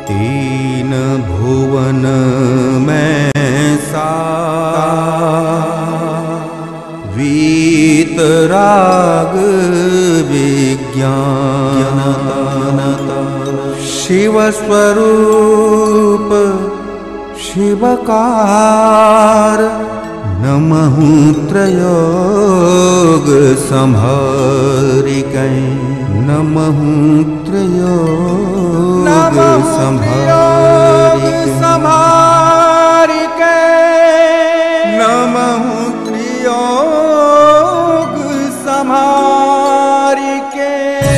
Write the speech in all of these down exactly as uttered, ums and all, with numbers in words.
तीन भुवन में वीतराग विज्ञान शिव स्वरूप शिवकार नमः त्रयोग संहारिकै नमः त्रयोग संहारिकै नमः त्रयोग संहारिकै।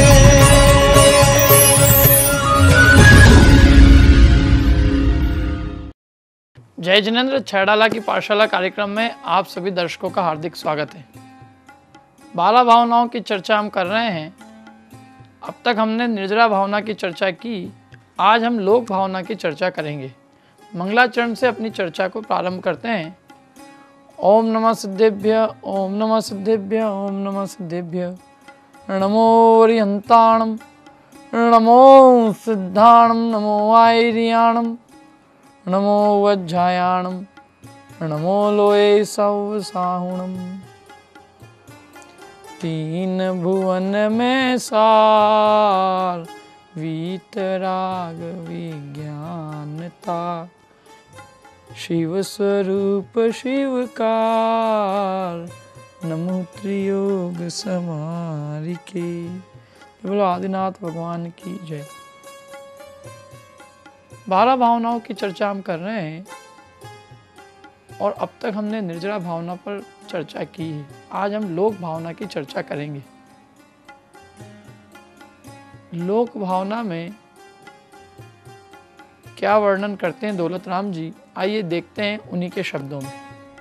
जय जिनेंद्र छैड़ाला की पाठशाला कार्यक्रम में आप सभी दर्शकों का हार्दिक स्वागत है। बाला भावनाओं की चर्चा हम कर रहे हैं। अब तक हमने निर्जरा भावना की चर्चा की, आज हम लोक भावना की चर्चा करेंगे। मंगलाचरण से अपनी चर्चा को प्रारंभ करते हैं। ओम नमः सिद्धेभ्य ओम नमः सिद्धेभ्य ओम नमः सिद्धेभ्य नमो अरिहंताणम नमो सिद्धाणम नमो आयरियाणम नमो वज्जायाणम नमो लोये सवसाहुणम। तीन भुवन में सार वीतराग विज्ञानता शिव स्वरूप शिवकार नमो त्रियोग समारिके। बोलो आदिनाथ भगवान की जय। बारह भावनाओं की चर्चा हम कर रहे हैं और अब तक हमने निर्जरा भावना पर चर्चा की है। आज हम लोक भावना की चर्चा करेंगे। लोक भावना में क्या वर्णन करते हैं दौलत राम जी, आइए देखते हैं उन्हीं के शब्दों में।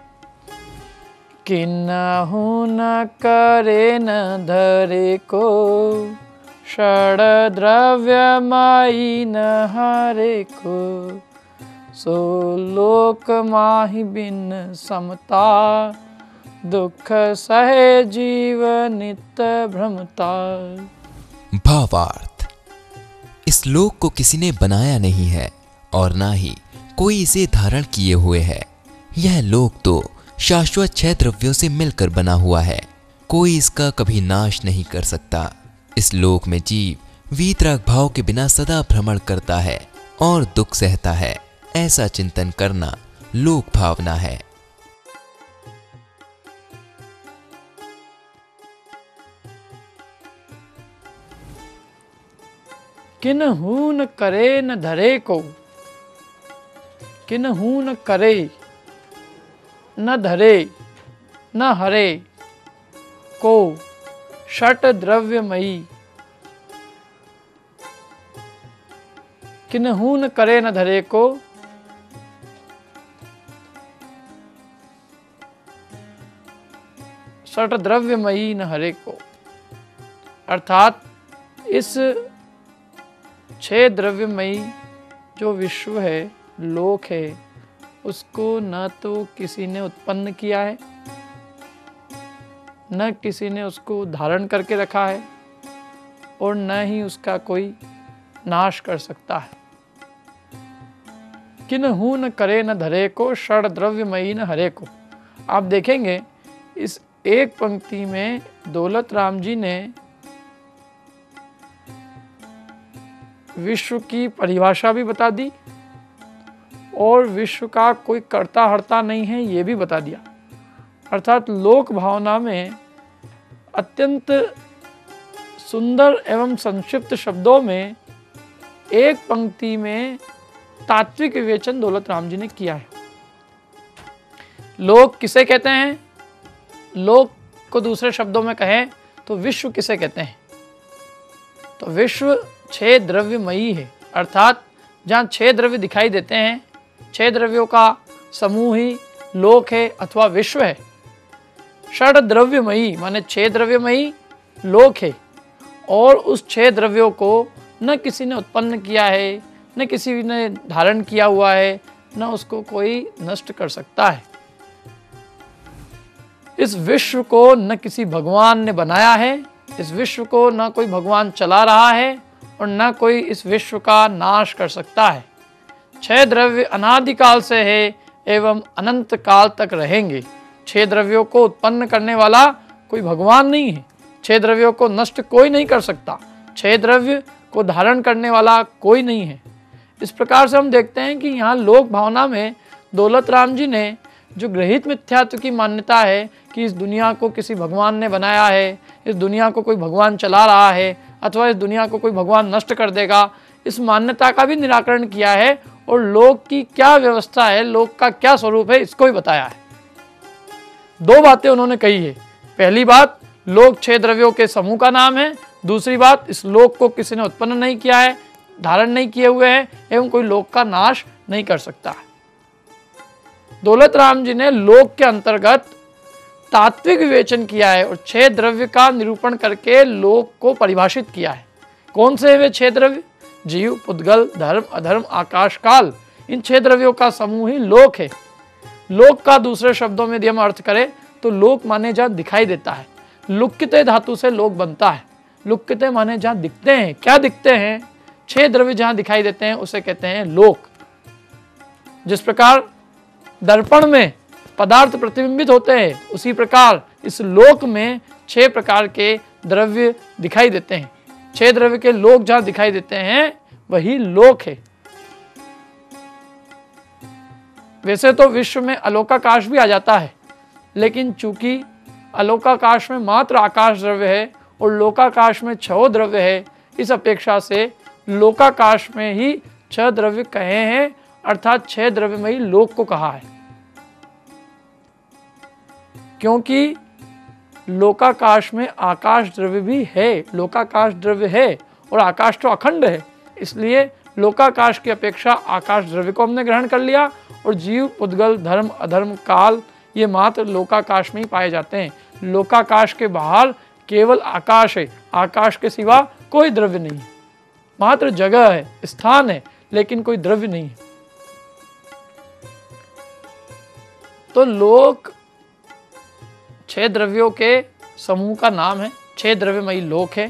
किन्हु न करे न धरे को षड द्रव्यमयी न हरे को सो लोक माहि बिन समता दुख सहे जीव नित्य भ्रमता। भावार्थ, इस लोक को किसी ने बनाया नहीं है और ना ही कोई इसे धारण किए हुए है। यह लोक तो शाश्वत छह द्रव्यों से मिलकर बना हुआ है, कोई इसका कभी नाश नहीं कर सकता। इस लोक में जीव वीतराग भाव के बिना सदा भ्रमण करता है और दुख सहता है। ऐसा चिंतन करना लोक भावना है। किन्हु न करे न धरे को, किन्हु न करे न धरे न हरे को षट द्रव्यमयी। किन्हु न करे न धरे को षट द्रव्यमयी न हरे को, अर्थात इस छह द्रव्यमयी जो विश्व है, लोक है, उसको न तो किसी ने उत्पन्न किया है, न किसी ने उसको धारण करके रखा है और न ही उसका कोई नाश कर सकता है। किन्हु न करे न धरे को षड द्रव्यमयी न हरे को। आप देखेंगे इस एक पंक्ति में दौलत राम जी ने विश्व की परिभाषा भी बता दी और विश्व का कोई कर्ता हर्ता नहीं है ये भी बता दिया। अर्थात लोक भावना में अत्यंत सुंदर एवं संक्षिप्त शब्दों में एक पंक्ति में तात्विक विवेचन दौलत राम जी ने किया है। लोक किसे कहते हैं? लोक को दूसरे शब्दों में कहें तो विश्व किसे कहते हैं? तो विश्व छह द्रव्यमयी है, अर्थात जहाँ छह द्रव्य दिखाई देते हैं, छह द्रव्यों का समूह ही लोक है अथवा विश्व है। षड द्रव्यमयी माने छह द्रव्यमयी लोक है और उस छह द्रव्यों को न किसी ने उत्पन्न किया है, न किसी ने धारण किया हुआ है, न उसको कोई नष्ट कर सकता है। इस विश्व को न किसी भगवान ने बनाया है, इस विश्व को न कोई भगवान चला रहा है और न कोई इस विश्व का नाश कर सकता है। छह द्रव्य अनादिकाल से है एवं अनंत काल तक रहेंगे। छह द्रव्यों को उत्पन्न करने वाला कोई भगवान नहीं है। छह द्रव्यों को नष्ट कोई नहीं कर सकता। छह द्रव्य को धारण करने वाला कोई नहीं है। इस प्रकार से हम देखते हैं कि यहाँ लोक भावना में दौलत राम जी ने जो गृहीत मिथ्यात्व की मान्यता है कि इस दुनिया को किसी भगवान ने बनाया है, इस दुनिया को कोई भगवान चला रहा है अथवा इस दुनिया को कोई भगवान नष्ट कर देगा, इस मान्यता का भी निराकरण किया है और लोक की क्या व्यवस्था है, लोक का क्या स्वरूप है, इसको भी बताया है। दो बातें उन्होंने कही है। पहली बात, लोक छह द्रव्यों के समूह का नाम है। दूसरी बात, इस लोक को किसी ने उत्पन्न नहीं किया है, धारण नहीं किए हुए हैं एवं कोई लोक का नाश नहीं कर सकता है। दौलत राम जी ने लोक के अंतर्गत तात्विक विवेचन किया है और छह द्रव्य का निरूपण करके लोक को परिभाषित किया है। कौन से हैं वे छह द्रव्य? जीव, पुद्गल, धर्म, अधर्म, आकाश, काल। इन छह द्रव्यों का समूह ही लोक है। लोक का दूसरे शब्दों में यदि हम अर्थ करें तो लोक माने जहाँ दिखाई देता है। लुक्यते धातु से लोक बनता है। लुक्यते माने जहाँ दिखते हैं। क्या दिखते हैं? छह द्रव्य जहाँ दिखाई देते हैं उसे कहते हैं लोक। जिस प्रकार दर्पण में पदार्थ प्रतिबिंबित होते हैं, उसी प्रकार इस लोक में छह प्रकार के द्रव्य दिखाई देते हैं। छह द्रव्य के लोक जहां दिखाई देते हैं वही लोक है। वैसे तो विश्व में अलोकाकाश भी आ जाता है, लेकिन चूंकि अलोकाकाश में मात्र आकाश द्रव्य है और लोकाकाश में छह द्रव्य है, इस अपेक्षा से लोकाकाश में ही छह द्रव्य कहे हैं, अर्थात छह द्रव्य में ही लोक को कहा है। क्योंकि लोकाकाश में आकाश द्रव्य भी है, लोकाकाश द्रव्य है और आकाश तो अखंड है, इसलिए लोकाकाश की अपेक्षा आकाश द्रव्य को हमने ग्रहण कर लिया और जीव, पुद्गल, धर्म, अधर्म, काल ये मात्र लोकाकाश में ही पाए जाते हैं। लोकाकाश के बाहर केवल आकाश है, आकाश के सिवा कोई द्रव्य नहीं है। मात्र जगह है, स्थान है, लेकिन कोई द्रव्य नहीं है। तो लोक छह द्रव्यों के समूह का नाम है, छह द्रव्यमयी लोक है।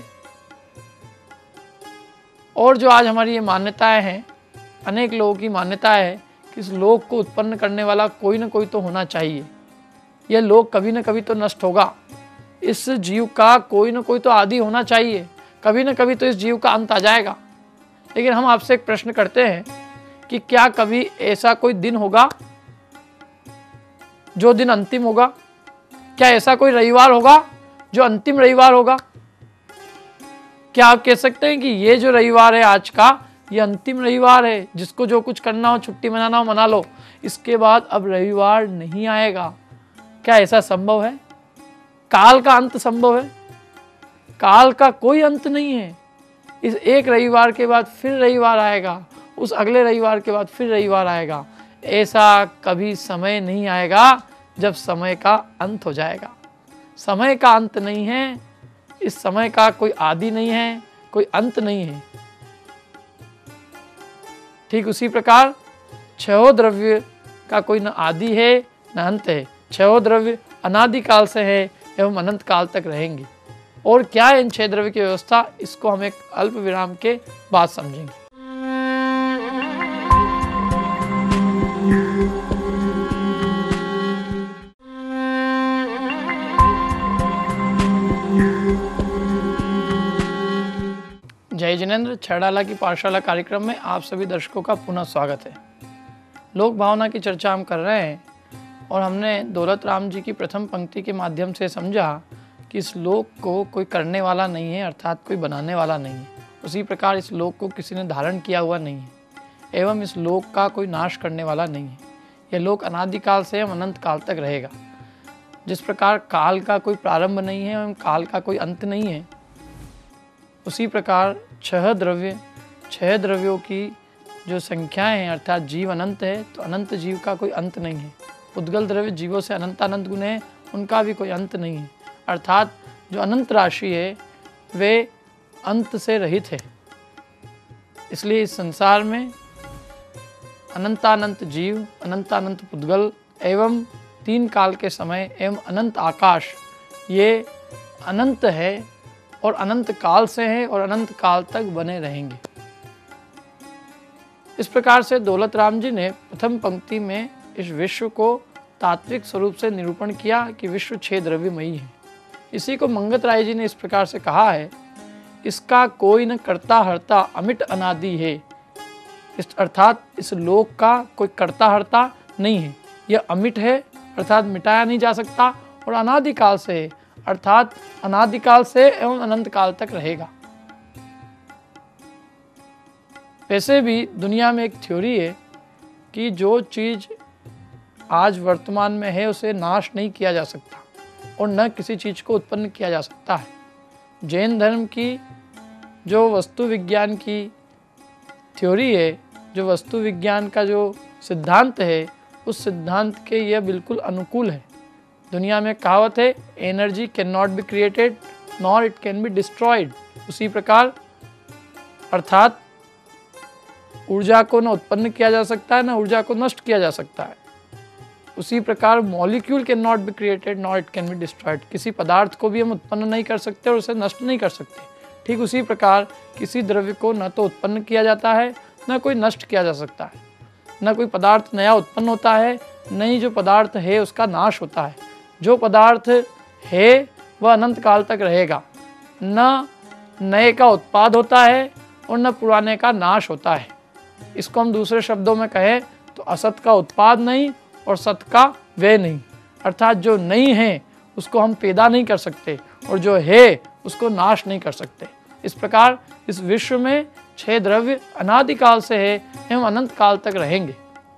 और जो आज हमारी ये मान्यताएं हैं, अनेक लोगों की मान्यता है कि इस लोक को उत्पन्न करने वाला कोई ना कोई तो होना चाहिए, यह लोक कभी ना कभी तो नष्ट होगा, इस जीव का कोई ना कोई तो आदि होना चाहिए, कभी ना कभी तो इस जीव का अंत आ जाएगा। लेकिन हम आपसे एक प्रश्न करते हैं कि क्या कभी ऐसा कोई दिन होगा जो दिन अंतिम होगा? क्या ऐसा कोई रविवार होगा जो अंतिम रविवार होगा? क्या आप कह सकते हैं कि ये जो रविवार है आज का, ये अंतिम रविवार है, जिसको जो कुछ करना हो, छुट्टी मनाना हो मना लो, इसके बाद अब रविवार नहीं आएगा? क्या ऐसा संभव है? काल का अंत संभव है? काल का कोई अंत नहीं है। इस एक रविवार के बाद फिर रविवार आएगा, उस अगले रविवार के बाद फिर रविवार आएगा। ऐसा कभी समय नहीं आएगा जब समय का अंत हो जाएगा। समय का अंत नहीं है, इस समय का कोई आदि नहीं है, कोई अंत नहीं है। ठीक उसी प्रकार छह द्रव्य का कोई न आदि है न अंत है। छह द्रव्य अनादिकाल से है एवं अनंत काल तक रहेंगे। और क्या है इन छह द्रव्य की व्यवस्था, इसको हम एक अल्प विराम के बाद समझेंगे। जय जिनेंद्र। छेड़ाला की पाठशाला कार्यक्रम में आप सभी दर्शकों का पुनः स्वागत है। लोक भावना की चर्चा हम कर रहे हैं और हमने दौलत राम जी की प्रथम पंक्ति के माध्यम से समझा कि इस लोक को कोई करने वाला नहीं है, अर्थात कोई बनाने वाला नहीं है। उसी प्रकार इस लोक को किसी ने धारण किया हुआ नहीं है एवं इस लोक का कोई नाश करने वाला नहीं है। यह लोक अनादिकाल से एवं अनंत काल तक रहेगा। जिस प्रकार काल का कोई प्रारंभ नहीं है एवं काल का कोई अंत नहीं है, उसी प्रकार छह द्रव्य छह द्रव्यों की जो संख्याएं हैं, अर्थात जीव अनंत है तो अनंत जीव का कोई अंत नहीं है। पुद्गल द्रव्य जीवों से अनंत अनंत गुण है, उनका भी कोई अंत नहीं है। अर्थात जो अनंत राशि है वे अंत से रहित है। इसलिए इस संसार में अनंतानंत जीव, अनंतानंत पुद्गल एवं तीन काल के समय एवं अनंत आकाश, ये अनंत है और अनंत काल से हैं और अनंत काल तक बने रहेंगे। इस प्रकार से दौलत राम जी ने प्रथम पंक्ति में इस विश्व को तात्विक स्वरूप से निरूपण किया कि विश्व छह द्रव्यमयी है। इसी को मंगत राय जी ने इस प्रकार से कहा है, इसका कोई न कर्ता हर्ता अमिट अनादि है। इस अर्थात इस लोक का कोई कर्ता हर्ता नहीं है, यह अमिट है अर्थात मिटाया नहीं जा सकता, और अनादिकाल से है अर्थात अनादिकाल से एवं अनंत काल तक रहेगा। वैसे भी दुनिया में एक थ्योरी है कि जो चीज़ आज वर्तमान में है उसे नाश नहीं किया जा सकता और न किसी चीज़ को उत्पन्न किया जा सकता है। जैन धर्म की जो वस्तु विज्ञान की थ्योरी है, जो वस्तु विज्ञान का जो सिद्धांत है, उस सिद्धांत के यह बिल्कुल अनुकूल है। दुनिया में कहावत है, energy can not be created nor it can be destroyed. उसी प्रकार अर्थात ऊर्जा को न उत्पन्न किया जा सकता है, न ऊर्जा को नष्ट किया जा सकता है। उसी प्रकार molecule can not be created nor it can be destroyed. किसी पदार्थ को भी हम उत्पन्न नहीं कर सकते और उसे नष्ट नहीं कर सकते। ठीक उसी प्रकार किसी द्रव्य को न तो उत्पन्न किया जाता है, न कोई नष्ट किया जा सकता है। न कोई पदार्थ नया उत्पन्न होता है, न ही जो पदार्थ है उसका नाश होता है। जो पदार्थ है वह अनंत काल तक रहेगा। न नए का उत्पाद होता है और न पुराने का नाश होता है। इसको हम दूसरे शब्दों में कहें तो असत का उत्पाद नहीं और सत का व्यय नहीं। अर्थात जो नहीं है उसको हम पैदा नहीं कर सकते और जो है उसको नाश नहीं कर सकते। इस प्रकार इस विश्व में छह द्रव्य अनादिकाल से है एवं अनंत काल तक रहेंगे।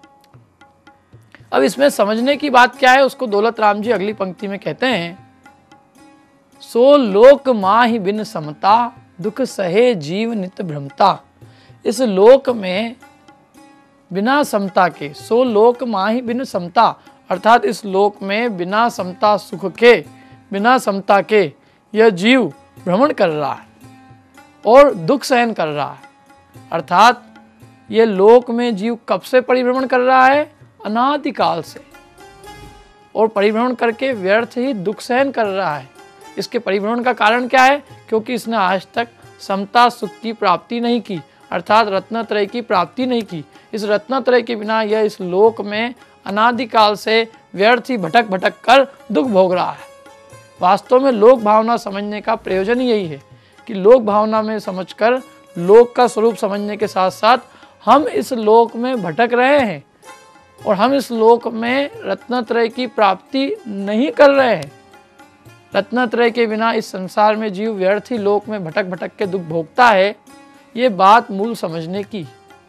अब इसमें समझने की बात क्या है उसको दौलत राम जी अगली पंक्ति में कहते हैं, सो लोक माहि बिन समता दुख सहे जीव नित भ्रमता। इस लोक में बिना समता के, सो लोक माहि बिन समता, अर्थात इस लोक में बिना समता सुख के, बिना समता के यह जीव भ्रमण कर रहा है और दुख सहन कर रहा है। अर्थात ये लोक में जीव कब से परिभ्रमण कर रहा है? अनादिकाल से, और परिभ्रमण करके व्यर्थ ही दुख सहन कर रहा है। इसके परिभ्रमण का कारण क्या है? क्योंकि इसने आज तक समता सुख की प्राप्ति नहीं की, अर्थात रत्नत्रय की प्राप्ति नहीं की। इस रत्नत्रय के बिना यह इस लोक में अनादिकाल से व्यर्थ ही भटक भटक कर दुख भोग रहा है। वास्तव में लोक भावना समझने का प्रयोजन यही है कि लोक भावना में समझकर लोक का स्वरूप समझने के साथ साथ हम इस लोक में भटक रहे हैं और हम इस लोक में रत्नत्रय की प्राप्ति नहीं कर रहे हैं। रत्नत्रय के बिना इस संसार में जीव व्यर्थ ही लोक में भटक भटक के दुख भोगता है। ये बात मूल समझने की।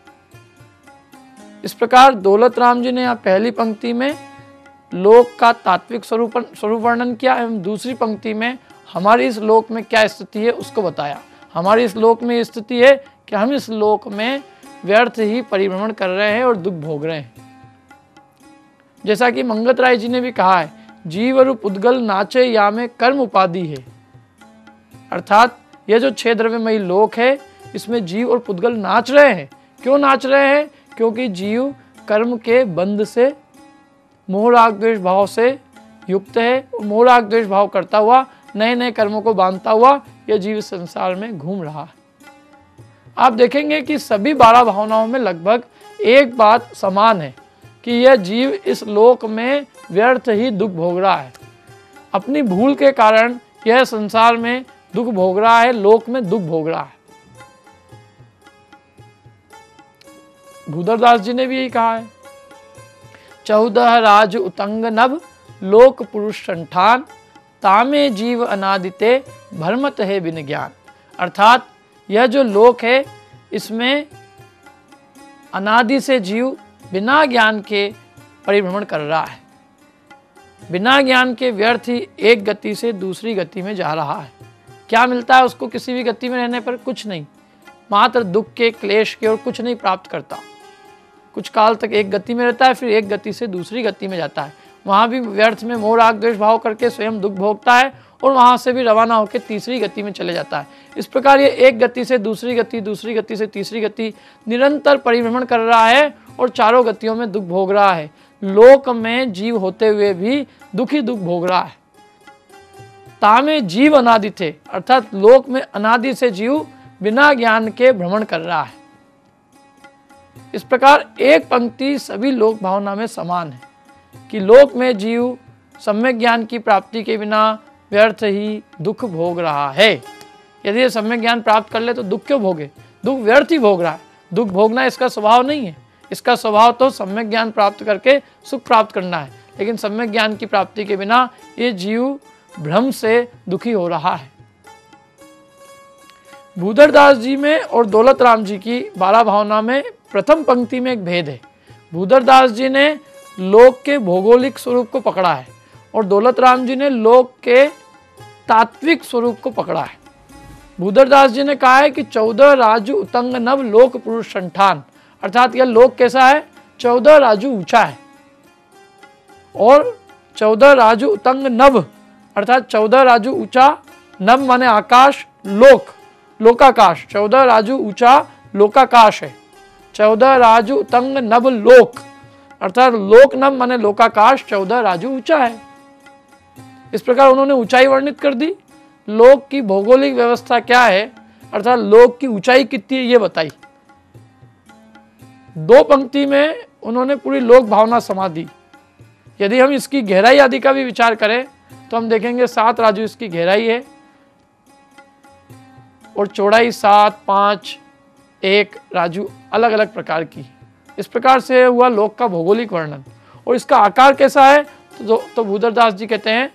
इस प्रकार दौलत राम जी ने यहाँ पहली पंक्ति में लोक का तात्विक स्वरूप स्वरूप वर्णन किया एवं दूसरी पंक्ति में हमारी इस लोक में क्या स्थिति है उसको बताया। हमारी इस लोक में स्थिति है कि हम इस लोक में व्यर्थ ही परिभ्रमण कर रहे हैं और दुख भोग रहे हैं। जैसा कि मंगत राय जी ने भी कहा है, जीव रूप उद्गल नाचे या में कर्म उपाधि है। अर्थात यह जो छह द्रव्यमयी लोक है इसमें जीव और पुद्गल नाच रहे हैं। क्यों नाच रहे हैं? क्योंकि जीव कर्म के बंध से मोह राग द्वेष भाव से युक्त है। मोह राग द्वेष भाव करता हुआ नए नए कर्मों को बांधता हुआ यह जीव संसार में घूम रहा है। आप देखेंगे कि सभी बारह भावनाओं में लगभग एक बात समान है कि यह जीव इस लोक में व्यर्थ ही दुख भोग रहा है। अपनी भूल के कारण यह संसार में दुख भोग रहा है, लोक में दुख भोग रहा है। भूधरदास जी ने भी यही कहा है, चौदह राज उतंग नभ लोक पुरुष संठान तामे जीव अनादिते भ्रमत है बिन ज्ञान। अर्थात यह जो लोक है इसमें अनादि से जीव बिना ज्ञान के परिभ्रमण कर रहा है। बिना ज्ञान के व्यर्थ ही एक गति से दूसरी गति में जा रहा है। क्या मिलता है उसको किसी भी गति में रहने पर? कुछ नहीं, मात्र दुख के, क्लेश के और कुछ नहीं प्राप्त करता। कुछ काल तक एक गति में रहता है, फिर एक गति से दूसरी गति में जाता है। वहाँ भी व्यर्थ में मोह राग द्वेष भाव करके स्वयं दुख भोगता है और वहाँ से भी रवाना होकर तीसरी गति में चले जाता है। इस प्रकार ये एक गति से दूसरी गति, दूसरी गति से तीसरी गति निरंतर परिभ्रमण कर रहा है और चारों गतियों में दुख भोग रहा है। लोक में जीव होते हुए भी दुखी दुख भोग रहा है। तामे जीव अनादि थे, अर्थात लोक में अनादि से जीव बिना ज्ञान के भ्रमण कर रहा है। इस प्रकार एक पंक्ति सभी लोक भावना में समान है कि लोक में जीव सम्यक ज्ञान की प्राप्ति के बिना व्यर्थ ही दुख भोग रहा है। यदि ये सम्यक ज्ञान प्राप्त कर ले तो दुख क्यों भोगे, दुख व्यर्थ ही भोग रहा है। दुख भोगना इसका स्वभाव नहीं है, इसका स्वभाव तो सम्यक ज्ञान प्राप्त करके सुख प्राप्त करना है। लेकिन सम्यक ज्ञान की प्राप्ति के बिना ये जीव भ्रम से दुखी हो रहा है। भूधरदास जी में और दौलत राम जी की बाला भावना में प्रथम पंक्ति में एक भेद है। भूधरदास जी ने लोक के भौगोलिक स्वरूप को पकड़ा है और दौलत राम जी ने लोक के तात्विक स्वरूप को पकड़ा है। भूधरदास जी ने कहा है कि चौदह राजू उतंग नव लोक पुरुष संठान, अर्थात यह लोक कैसा है, चौदह राजू ऊंचा है। और चौदह राजू उतंग नव अर्थात चौदह राजू ऊंचा, नव माने आकाश, लोक लोकाकाश, चौदह राजू ऊंचा लोकाकाश है। चौदह राजू उतंग नव लोक अर्थात लोक नव माने लोकाकाश, चौदह राजू ऊंचा है। इस प्रकार उन्होंने ऊंचाई वर्णित कर दी। लोक की भौगोलिक व्यवस्था क्या है अर्थात लोक की ऊंचाई कितनी है ये बताई। दो पंक्ति में उन्होंने पूरी लोक भावना समा दी। यदि हम इसकी गहराई आदि का भी विचार करें तो हम देखेंगे सात राजू इसकी गहराई है और चौड़ाई सात, पाँच, एक राजू अलग अलग प्रकार की। इस प्रकार से हुआ लोक का भौगोलिक वर्णन। और इसका आकार कैसा है तो, तो भूधरदास जी कहते हैं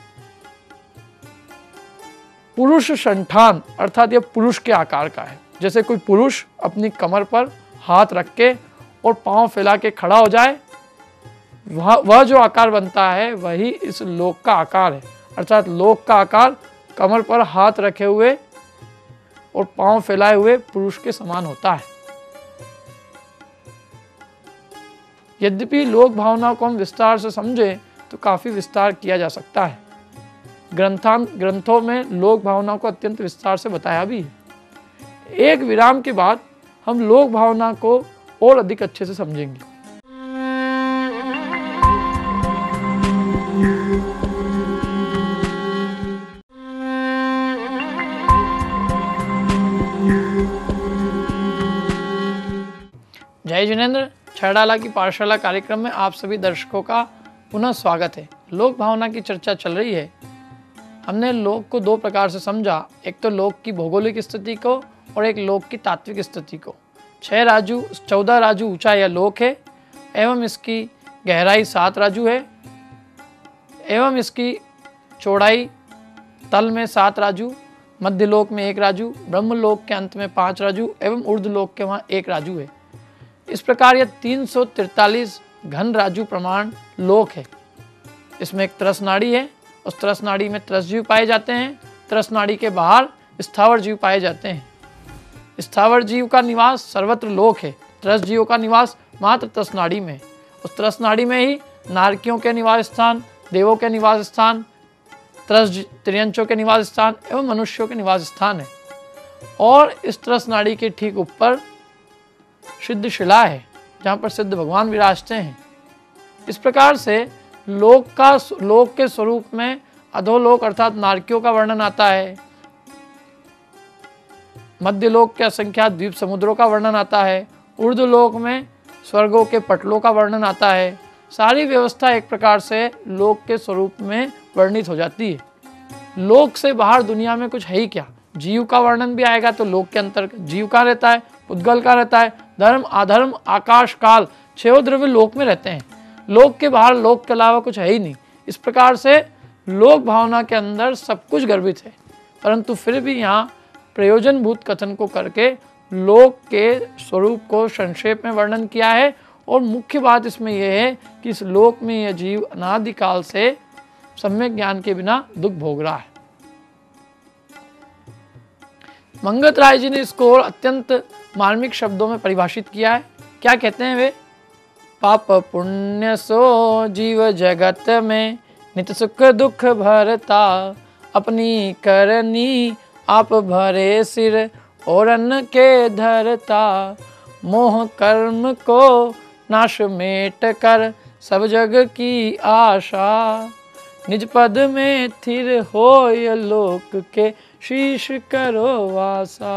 पुरुष संठान अर्थात यह पुरुष के आकार का है। जैसे कोई पुरुष अपनी कमर पर हाथ रख के और पांव फैला के खड़ा हो जाए, वह वह जो आकार बनता है वही इस लोक का आकार है। अर्थात लोक का आकार कमर पर हाथ रखे हुए और पांव फैलाए हुए पुरुष के समान होता है। यद्यपि लोक भावना को हम विस्तार से समझें तो काफी विस्तार किया जा सकता है। ग्रंथां ग्रंथों में लोक भावना को अत्यंत विस्तार से बताया भी है। एक विराम के बाद हम लोक भावना को और अधिक अच्छे से समझेंगे। जय जिनेंद्र। छड़ाला की पाठशाला कार्यक्रम में आप सभी दर्शकों का पुनः स्वागत है। लोक भावना की चर्चा चल रही है। हमने लोक को दो प्रकार से समझा, एक तो लोक की भौगोलिक स्थिति को और एक लोक की तात्विक स्थिति को। छह राजू चौदह राजू ऊंचा यह लोक है एवं इसकी गहराई सात राजू है एवं इसकी चौड़ाई तल में सात राजू, मध्य लोक में एक राजू, ब्रह्म लोक के अंत में पांच राजू एवं ऊर्ध्व लोक के वहाँ एक राजू है। इस प्रकार यह तीन सौ तिरतालीस घन राजू प्रमाण लोक है। इसमें एक तरस नाड़ी है, उस तरस नाड़ी में तरस जीव पाए जाते हैं। तरस नाड़ी के बाहर स्थावर जीव पाए जाते हैं। स्थावर जीव का निवास सर्वत्र लोक है। तरस जीवों का निवास मात्र तरस नाड़ी में है। उस तरस नाड़ी में ही नारकियों के निवास स्थान, देवों के निवास स्थान, तरस त्रियंचों के निवास स्थान एवं मनुष्यों के निवास स्थान है। और इस तरस नाड़ी के ठीक ऊपर सिद्ध शिला है जहाँ पर सिद्ध भगवान विराजते हैं। इस प्रकार से लोक का लोक के स्वरूप में अधोलोक अर्थात नारकियों का वर्णन आता है, मध्य लोक के असंख्यात द्वीप समुद्रों का वर्णन आता है, ऊर्ध्व लोक में स्वर्गों के पटलों का वर्णन आता है। सारी व्यवस्था एक प्रकार से लोक के स्वरूप में वर्णित हो जाती है। लोक से बाहर दुनिया में कुछ है ही क्या। जीव का वर्णन भी आएगा तो लोक के अंतर्गत जीव का रहता है, उद्गल का रहता है, धर्म अधर्म आकाश काल छह द्रव्य लोक में रहते हैं। लोक के बाहर लोक के अलावा कुछ है ही नहीं। इस प्रकार से लोक भावना के अंदर सब कुछ गर्भित है, परंतु फिर भी यहाँ प्रयोजनभूत कथन को करके लोक के स्वरूप को संक्षेप में वर्णन किया है। और मुख्य बात इसमें यह है कि इस लोक में यह जीव अनादिकाल से सम्यक ज्ञान के बिना दुख भोग रहा है। मंगत राय जी ने इसको और अत्यंत मार्मिक शब्दों में परिभाषित किया है। क्या कहते हैं वे? पाप पुण्य सो जीव जगत में नित सुख दुख भरता, अपनी करनी आप भरे सिर और अन्न के धरता, मोह कर्म को नाश मेट कर सब जग की आशा, निज पद में थिर होय लोक के शीश करो वासा।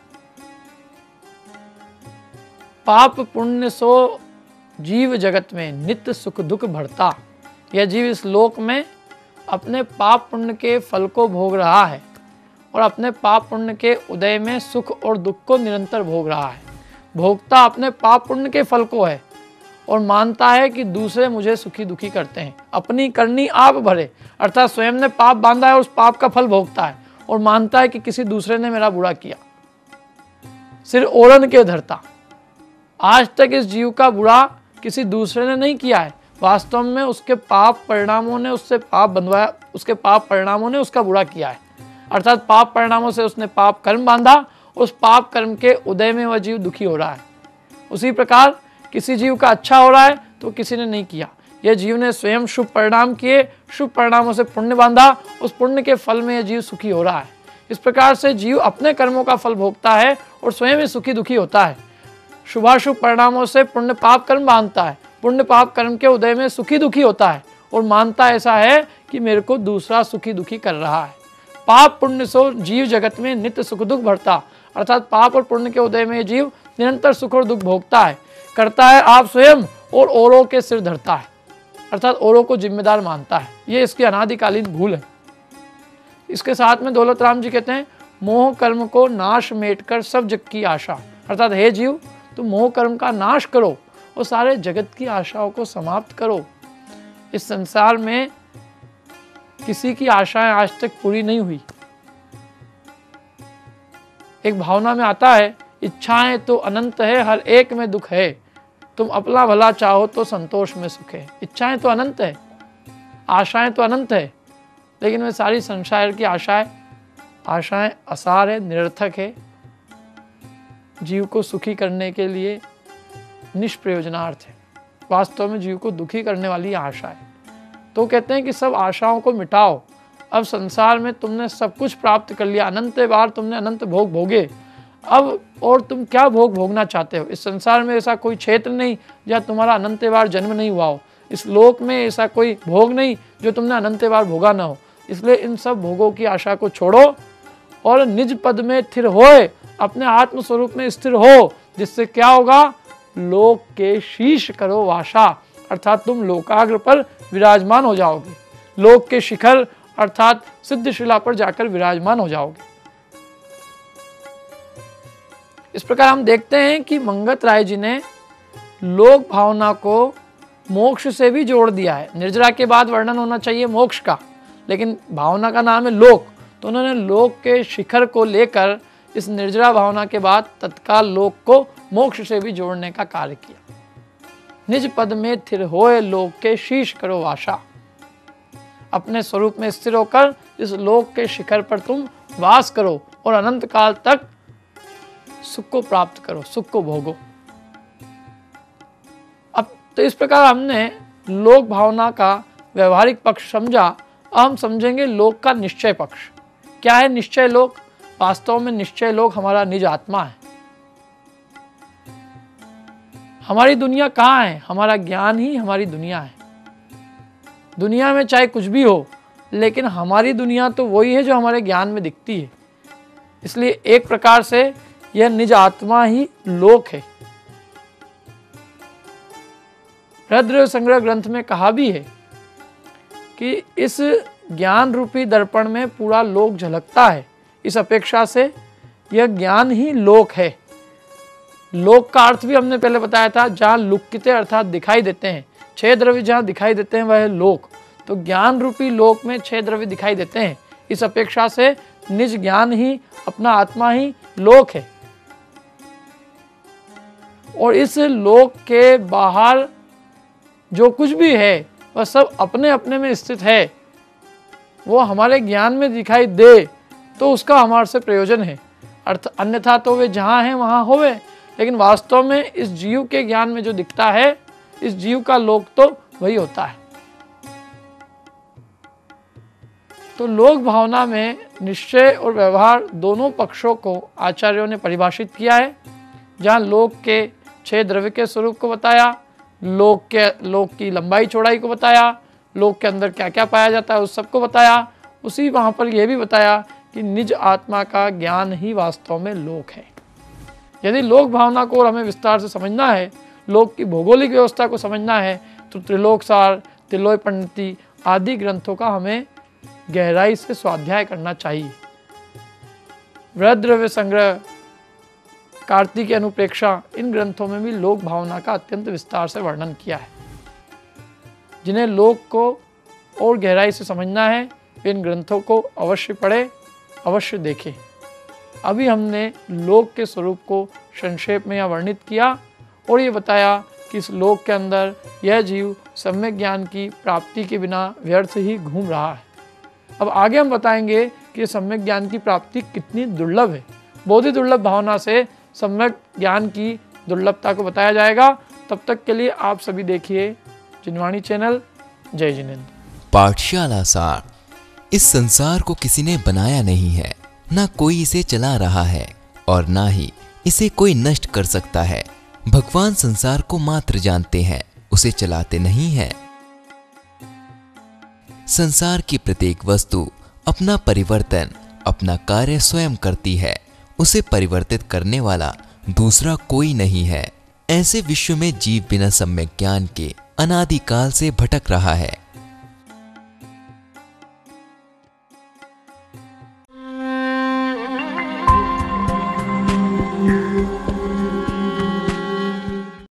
पाप पुण्य सो जीव जगत में नित्य सुख दुख बढ़ता। यह जीव इस लोक में अपने पाप पुण्य के फल को भोग रहा है और अपने पाप पुण्य के उदय में सुख और दुख को निरंतर भोग रहा है। भोगता अपने पाप पुण्य के फल को है और मानता है कि दूसरे मुझे सुखी दुखी करते हैं। अपनी करनी आप भरे, अर्थात स्वयं ने पाप बांधा है और उस पाप का फल भोगता है और मानता है कि किसी दूसरे ने मेरा बुरा किया। सिर ओढ़न के धरता। आज तक इस जीव का बुरा किसी दूसरे ने नहीं किया है, वास्तव में उसके पाप परिणामों ने उससे पाप बंधवाया, उसके पाप परिणामों ने उसका बुरा किया है। अर्थात पाप परिणामों से उसने पाप कर्म बांधा, उस पाप कर्म के उदय में वह जीव दुखी हो रहा है। उसी प्रकार किसी जीव का अच्छा हो रहा है तो किसी ने नहीं किया। यह जीव ने स्वयं शुभ परिणाम किए, शुभ परिणामों से पुण्य बांधा, उस पुण्य के फल में यह जीव सुखी हो रहा है। इस प्रकार से जीव अपने कर्मों का फल भोगता है और स्वयं ही सुखी दुखी होता है। शुभाशुभ परिणामों से पुण्य पाप कर्म बांधता है, पुण्य पाप कर्म के उदय में सुखी दुखी होता है और मानता ऐसा है कि मेरे को दूसरा सुखी दुखी कर रहा है। पाप पुण्य सो जीव जगत में नित्य सुख दुख बढ़ता। अर्थात पाप और पुण्य के उदय में जीव निरंतर सुख और दुख भोगता है, करता है आप स्वयं और औरों के सिर धरता है, अर्थात औरों को जिम्मेदार मानता है। ये इसकी अनादिकालीन भूल है। इसके साथ में दौलत राम जी कहते हैं, मोह कर्म को नाश मेट कर सब जग की आशा। अर्थात हे जीव, तुम मोह कर्म का नाश करो और सारे जगत की आशाओं को समाप्त करो। इस संसार में किसी की आशाएं आज तक पूरी नहीं हुई। एक भावना में आता है, इच्छाएं तो अनंत है, हर एक में दुख है, तुम अपना भला चाहो तो संतोष में सुख है। इच्छाएं तो अनंत है, आशाएं तो अनंत है, लेकिन वे सारी संसार की आशाएं आशाएं असार है, निरर्थक है, जीव को सुखी करने के लिए निष्प्रयोजनार्थ है। वास्तव में जीव को दुखी करने वाली आशा है। तो कहते हैं कि सब आशाओं को मिटाओ। अब संसार में तुमने सब कुछ प्राप्त कर लिया, अनंत बार तुमने अनंत भोग भोगे, अब और तुम क्या भोग भोगना चाहते हो? इस संसार में ऐसा कोई क्षेत्र नहीं जहाँ तुम्हारा अनंत बार जन्म नहीं हुआ हो। इस लोक में ऐसा कोई भोग नहीं जो तुमने अनंत बार भोगा ना हो। इसलिए इन सब भोगों की आशा को छोड़ो और निज पद में स्थिर होए, अपने आत्म स्वरूप में स्थिर हो, जिससे क्या होगा? लोक के शीश करो वासा, अर्थात तुम लोकाग्र पर विराजमान हो जाओगे, लोक के शिखर अर्थात सिद्ध शिला पर जाकर विराजमान हो जाओगे। इस प्रकार हम देखते हैं कि मंगत राय जी ने लोक भावना को मोक्ष से भी जोड़ दिया है। निर्जरा के बाद वर्णन होना चाहिए मोक्ष का, लेकिन भावना का नाम है लोक, तो उन्होंने लोक के शिखर को लेकर इस निर्जरा भावना के बाद तत्काल लोक को मोक्ष से भी जोड़ने का कार्य किया। निज पद में स्थिर होए लोक के शीश करो वासा, अपने स्वरूप में स्थिर होकर इस लोक के शिखर पर तुम वास करो और अनंत काल तक सुख को प्राप्त करो, सुख को भोगो। अब तो इस प्रकार हमने लोक भावना का व्यवहारिक पक्ष समझा। अब हम समझेंगे लोक का निश्चय पक्ष। क्या है निश्चय लोक? वास्तव में निश्चय लोक हमारा निज आत्मा है। हमारी दुनिया कहाँ है? हमारा ज्ञान ही हमारी दुनिया है। दुनिया में चाहे कुछ भी हो, लेकिन हमारी दुनिया तो वही है जो हमारे ज्ञान में दिखती है। इसलिए एक प्रकार से यह निज आत्मा ही लोक है। रुद्र संग्रह ग्रंथ में कहा भी है कि इस ज्ञान रूपी दर्पण में पूरा लोक झलकता है। इस अपेक्षा से यह ज्ञान ही लोक है। लोक का अर्थ भी हमने पहले बताया था, जहाँ लुक्किते अर्थात दिखाई देते हैं, छह द्रव्य जहाँ दिखाई देते हैं वह है लोक। तो ज्ञान रूपी लोक में छह द्रव्य दिखाई देते हैं। इस अपेक्षा से निज ज्ञान ही, अपना आत्मा ही लोक है। और इस लोक के बाहर जो कुछ भी है वह सब अपने अपने में स्थित है। वो हमारे ज्ञान में दिखाई दे तो उसका हमारे से प्रयोजन है, अर्थ अन्यथा तो वे जहाँ हैं वहाँ होवे। लेकिन वास्तव में इस जीव के ज्ञान में जो दिखता है, इस जीव का लोक तो वही होता है। तो लोक भावना में निश्चय और व्यवहार दोनों पक्षों को आचार्यों ने परिभाषित किया है। जहाँ लोक के छह द्रव्य के स्वरूप को बताया, लोक के लोक की लंबाई चौड़ाई को बताया, लोक के अंदर क्या क्या पाया जाता है उस सबको बताया। उसी वहाँ पर यह भी बताया कि निज आत्मा का ज्ञान ही वास्तव में लोक है। यदि लोक भावना को हमें विस्तार से समझना है, लोक की भौगोलिक व्यवस्था को समझना है, तो त्रिलोकसार, तिलोय पंडिती आदि ग्रंथों का हमें गहराई से स्वाध्याय करना चाहिए। वृहद्रव्य संग्रह, कार्तिक अनुप्रेक्षा, इन ग्रंथों में भी लोक भावना का अत्यंत विस्तार से वर्णन किया है। जिन्हें लोक को और गहराई से समझना है वे इन ग्रंथों को अवश्य पढ़ें, अवश्य देखें। अभी हमने लोक के स्वरूप को संक्षेप में यहाँ वर्णित किया और ये बताया कि इस लोक के अंदर यह जीव सम्यक ज्ञान की प्राप्ति के बिना व्यर्थ ही घूम रहा है। अब आगे हम बताएंगे कि सम्यक ज्ञान की प्राप्ति कितनी दुर्लभ है। बहुत ही दुर्लभ भावना से सम्यक ज्ञान की दुर्लभता को बताया जाएगा। तब तक के लिए आप सभी देखिए जिनवाणी चैनल। जय जिनेंद्र। पाठशाला सार। इस संसार को किसी ने बनाया नहीं है, ना कोई इसे चला रहा है और ना ही इसे कोई नष्ट कर सकता है। भगवान संसार को मात्र जानते हैं, उसे चलाते नहीं हैं। संसार की प्रत्येक वस्तु अपना परिवर्तन, अपना कार्य स्वयं करती है। उसे परिवर्तित करने वाला दूसरा कोई नहीं है। ऐसे विश्व में जीव बिना सम्यक ज्ञान के अनादिकाल से भटक रहा है।